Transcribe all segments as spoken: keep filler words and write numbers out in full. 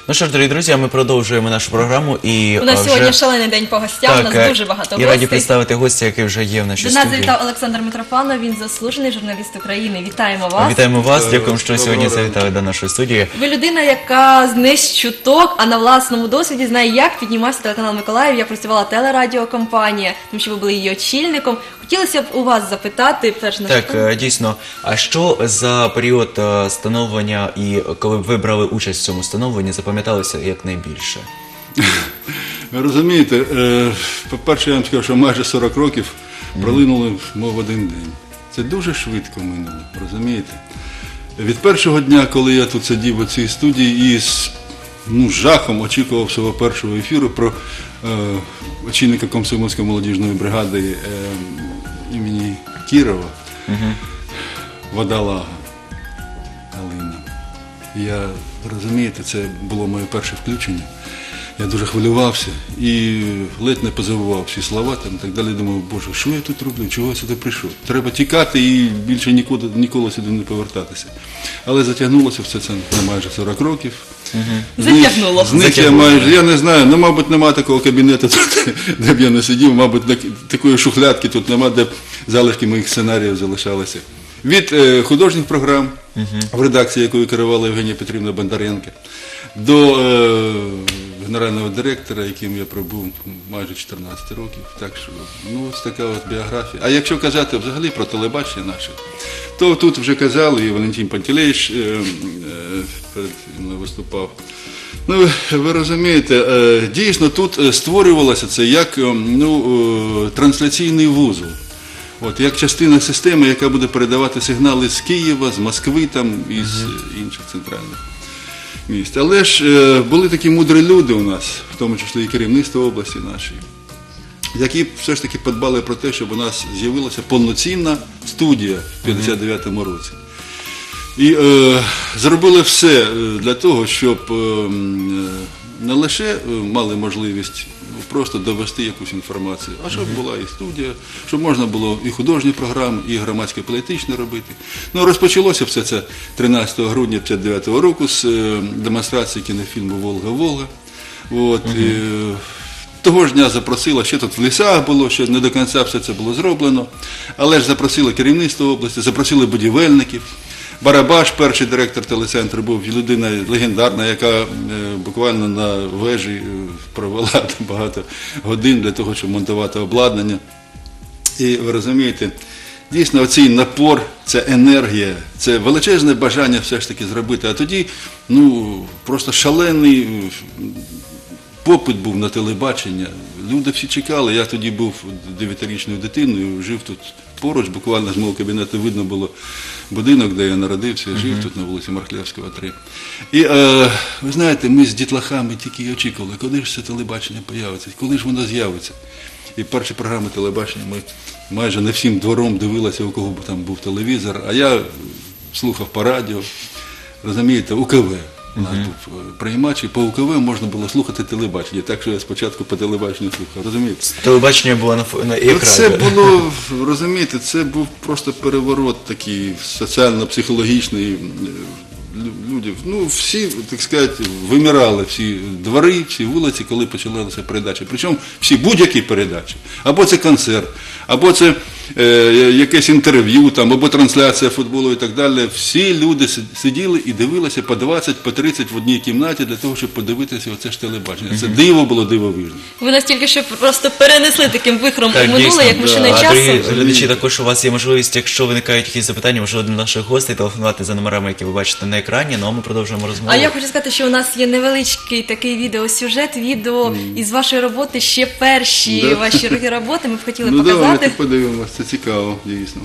Ну що ж, дорогі друзі, ми продовжуємо нашу програму. І у нас вже... сьогодні шалений день по гостям, так, у нас дуже багато гостей. І раді представити гостя, який вже є в нашій До студії. нас завітав Олександр Митрофанов, він заслужений журналіст України. Вітаємо вас. Вітаємо вас, дякуємо, що сьогодні завітали до нашої студії. Ви людина, яка не з чуток, а на власному досвіді знає, як піднімався телеканал Миколаїв. Я працювала телерадіокомпанія, тому що ви були її очільником. Хотілося б у вас запитати, перш на Так, е, дійсно, а що за період е, становлення і коли ви брали участь в цьому становленні, запам'яталося якнайбільше? Ви розумієте, е, по-перше, я вам скажу, що майже сорок років пролинули, мов один день. Це дуже швидко минуло, розумієте? Від першого дня, коли я тут сидів у цій студії і з ну, жахом очікував свого першого ефіру про е, очільника комсомольської молодіжної бригади е, імені Кірова, Угу. Водолага Галина. Я, розумієте, це було моє перше включення. Я дуже хвилювався і ледь не позабував всі слова там, і так далі. Думав, боже, що я тут роблю, чого я сюди прийшов? Треба тікати і більше ніколи, ніколи сюди не повертатися. Але затягнулося все це на майже сорок років. Угу. Затягнуло. З них я майже, я не знаю, ну, мабуть, немає такого кабінету, тут, де б я не сидів, мабуть, так, такої шухлядки тут немає, де б залишки моїх сценаріїв залишалися. Від е, художніх програм, в редакції якою керувала Євгенія Петрівна Бондаренко, до е, генерального директора, яким я пробув майже чотирнадцять років. Так що, ну, ось така от біографія. А якщо казати взагалі про телебачення наше, то тут вже казали, і Валентин Пантелеївич е, е, перед мною виступав. Ну, ви розумієте, е, дійсно тут створювалося це як ну, е, трансляційний вузол. От, як частина системи, яка буде передавати сигнали з Києва, з Москви там, і з інших центральних міст. Але ж е, були такі мудрі люди у нас, в тому числі і керівництво області нашої, які все ж таки подбали про те, щоб у нас з'явилася повноцінна студія в п'ятдесят дев'ятому році. І е, зробили все для того, щоб е, не лише мали можливість просто довести якусь інформацію, а щоб була і студія, щоб можна було і художні програми, і громадсько-політичні робити. Ну, розпочалося все це тринадцятого грудня п'ятдесят дев'ятого року з е, демонстрації кінофільму «Волга-Волга». От, угу. і, того ж дня запросила, ще тут в лісах було, ще не до кінця все це було зроблено, але ж запросили керівництво області, запросили будівельників. Барабаш, перший директор телецентру, був людина легендарна, яка е, буквально на вежі е, провела багато годин для того, щоб монтувати обладнання. І ви розумієте, дійсно оцей напор, це енергія, це величезне бажання все ж таки зробити. А тоді, ну, просто шалений попит був на телебачення. Люди всі чекали, я тоді був дев'ятирічною дитиною, жив тут поруч, буквально з мого кабінету видно було будинок, де я народився, я жив uh-huh. тут на вулиці Мархлевського, три. І, е, ви знаєте, ми з дітлахами тільки очікували, коли ж це телебачення появиться, коли ж воно з'явиться. І перші програми телебачення ми майже не всім двором дивилися, у кого там був телевізор, а я слухав по радіо, розумієте, У К В. У нас uh-huh. був приймач, і по У К В можна було слухати телебачення. Так що я спочатку по телебаченню слухав, розумієте? Телебачення було на, на екрані. Це було, розумієте, це був просто переворот такий соціально-психологічний. Люди, ну, всі, так сказати, вимирали, всі двори, всі вулиці, коли почалися передачі. Причому всі будь-які передачі. Або це концерт, або це е, якесь інтерв'ю, там, або трансляція футболу і так далі. Всі люди сиділи і дивилися по двадцять, по тридцять в одній кімнаті для того, щоб подивитися оце ж телебачення. Це mm-hmm. диво було дивовижне. Ви нас тільки що просто перенесли таким вихром так, у минуле, дійсно, як машина да. часу. А, дорогі глядачі, також у вас є можливість, якщо виникають якісь запитання, можливо, до наших гостей телефонувати за номерами, які ви бачите на екрані, ну а ми продовжуємо розмову. А я хочу сказати, що у нас є невеличкий такий відеосюжет, відео mm. із вашої роботи, ще перші да. ваші роки роботи, ми б хотіли ну, показати. Ну, давайте подивимося, це цікаво, дійсно.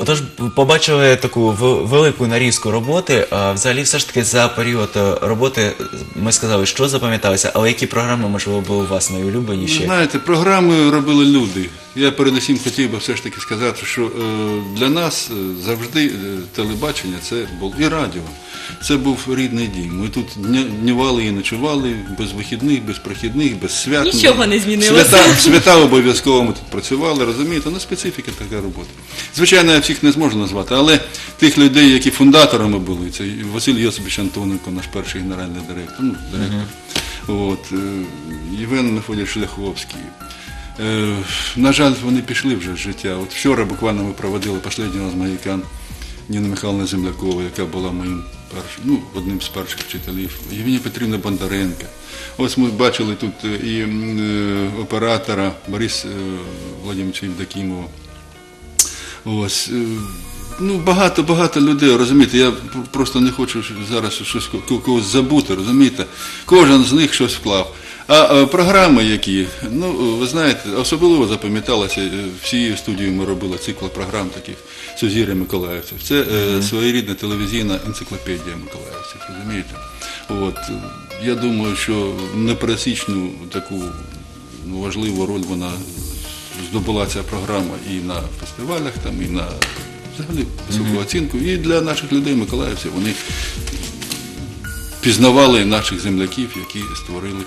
Отож, побачили таку в- велику нарізку роботи. А взагалі, все ж таки, за період е, роботи ми сказали, що запам'яталося, але які програми, можливо, були у вас найулюбленіші? Знаєте, програми робили люди. Я передусім хотів би все ж таки сказати, що е, для нас е, завжди е, телебачення це було і радіо. Це був рідний дім. Ми тут дня- днювали і ночували, без вихідних, без прохідних, без свят. Нічого не змінилося. Свята, свята обов'язково ми тут працювали, розумієте? Ну, специфіка така робота. Звичайно, я всіх не зможу назвати, але тих людей, які фундаторами були, це Василь Йосипович Антоненко, наш перший генеральний директор, ну, директор. От, е, Євген Мефодійович Шляховський. Е, На жаль, вони пішли вже з життя. От вчора буквально ми проводили останнього з маяка Ніну Михайловну Землякову, яка була моїм першим, ну, одним з перших вчителів, Євгенія Петрівна Бондаренка. Ось ми бачили тут е, і м, е, оператора Бориса е, Владимировича Євдокімова. Ось. е, Ну, багато-багато людей, розумієте, я просто не хочу зараз щось ко- когось забути, розумієте. Кожен з них щось вклав. А е, програми які, ну, ви знаєте, особливо запам'яталося, е, всією студією ми робили цикл програм таких «Сузір'я миколаївців». Це е, своєрідна телевізійна енциклопедія миколаївців, розумієте. От, е, я думаю, що непересічну таку ну, важливу роль вона здобула ця програма і на фестивалях, там, і на взагалі високу оцінку. І для наших людей, миколаївців, вони пізнавали наших земляків, які створили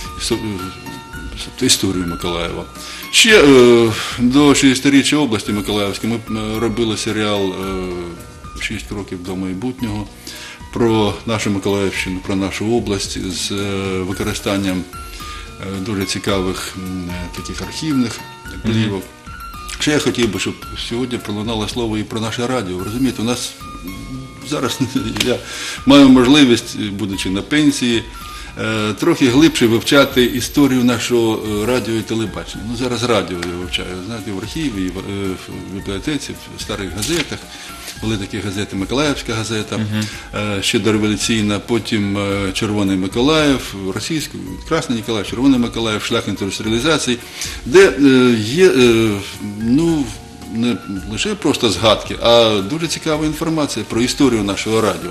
істо- історію Миколаєва. Ще е, до шістдесятиріччя області Миколаївської ми е, робили серіал е, «Шість кроків до майбутнього» про нашу Миколаївщину, про нашу область з е, використанням е, дуже цікавих м, е, таких архівних плівок. Ще я хотів би, щоб сьогодні пролунало слово і про наше радіо. Розумієте, у нас зараз я маю можливість, будучи на пенсії, е, трохи глибше вивчати історію нашого е, радіо і телебачення. Ну, зараз радіо я вивчаю, знаєте, в архіві, і в, е, в бібліотеці, в старих газетах. Були такі газети «Миколаївська газета», е, ще дореволюційна, потім е, «Червоний Миколаїв», російською, «Красний Ніколаїв», «Червоний Миколаїв», «Шлях індустріалізації», де е, є, е, ну, не лише просто згадки, а дуже цікава інформація про історію нашого радіо.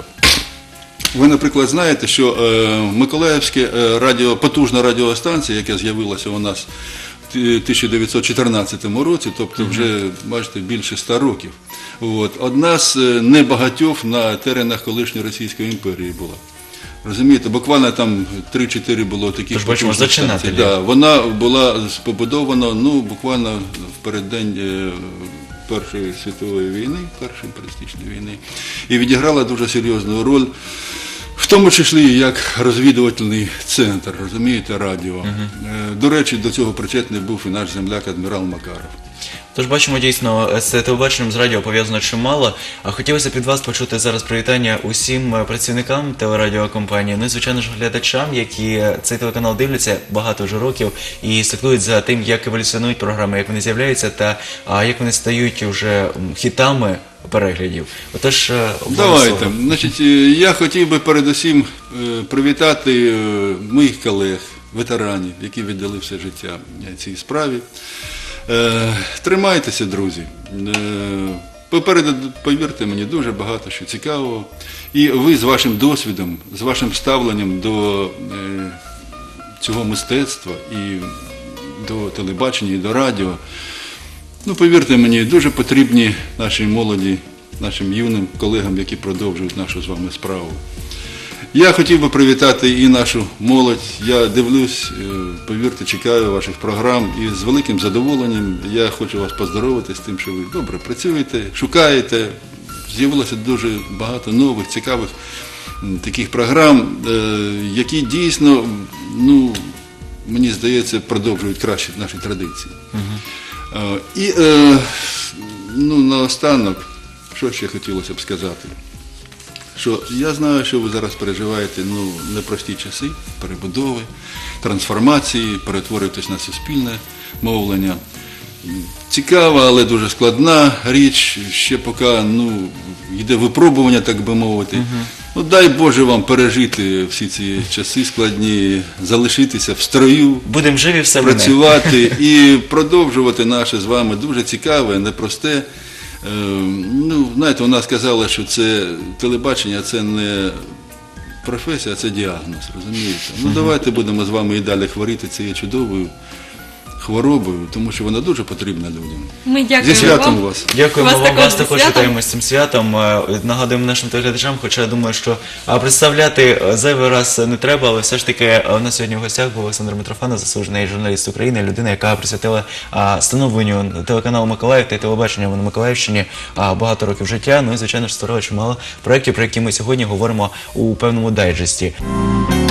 Ви, наприклад, знаєте, що е, Миколаївське е, радіо, потужна радіостанція, яка з'явилася у нас в тисяча дев'ятсот чотирнадцятому році, тобто вже, бачите, більше ста років. От. Одна з е, небагатьох на теренах колишньої Російської імперії була. Розумієте, буквально там три-чотири було таких Тож бачимо, потужних станцій. зачинателі. Да, вона була побудована, ну, буквально в переддень е, Першої світової війни, Першої Перестічної війни, і відіграла дуже серйозну роль, в тому числі як розвідувальний центр, розумієте, радіо. Е, До речі, до цього причетний був і наш земляк адмірал Макаров. Тож бачимо, дійсно, з телебаченням, з радіо пов'язано чимало. А хотілося б від вас почути зараз привітання усім працівникам телерадіокомпанії, ну і, звичайно ж, глядачам, які цей телеканал дивляться багато вже років і слідкують за тим, як еволюціонують програми, як вони з'являються та а, як вони стають вже м, хітами переглядів. Отож, е, Давайте. слово. Значить, е, я хотів би передусім е, привітати е, моїх колег, ветеранів, які віддали все життя е, цій справі. Е, Тримайтеся, друзі. Е, Попереду, повірте мені, дуже багато що цікавого. І ви з вашим досвідом, з вашим ставленням до е, цього мистецтва і до телебачення, і до радіо, ну, повірте мені, дуже потрібні нашій молоді, нашим юним колегам, які продовжують нашу з вами справу. Я хотів би привітати і нашу молодь. Я дивлюсь, е, повірте, чекаю ваших програм і з великим задоволенням я хочу вас поздоровити з тим, що ви добре працюєте, шукаєте. З'явилося дуже багато нових, цікавих м, таких програм, е, які дійсно, ну, мені здається, продовжують краще наші традиції. Е, І е, ну, наостанок, що ще хотілося б сказати? Що я знаю, що ви зараз переживаєте ну, непрості часи перебудови, трансформації, перетворюєтесь на суспільне мовлення. Цікава, але дуже складна річ, ще поки ну, йде випробування, так би мовити. Угу. Ну, дай Боже вам пережити всі ці часи складні, залишитися в строю, будемо живі, все працювати і продовжувати наше з вами дуже цікаве, непросте Е, ну, знаєте, у нас казали, що це телебачення, це не професія, а це діагноз, розумієте? Ну, давайте будемо з вами і далі хворіти цією чудовою хворобою, тому що вона дуже потрібна людям. Ми Зі дякуємо святом вам. вас! Дякуємо Вас вам, також вас зі також святом. вітаємо з цим святом. Е, Нагадуємо нашим телеглядачам, хоча я думаю, що а, представляти е, зайвий раз не треба, але все ж таки е, у нас сьогодні в гостях був Олександр Митрофанов, заслужений журналіст України, людина, яка присвятила а, становленню телеканалу Миколаїв та й телебаченню на Миколаївщині а, багато років життя. Ну і, звичайно ж, створила чимало проєктів, про які ми сьогодні говоримо у певному дайджесті.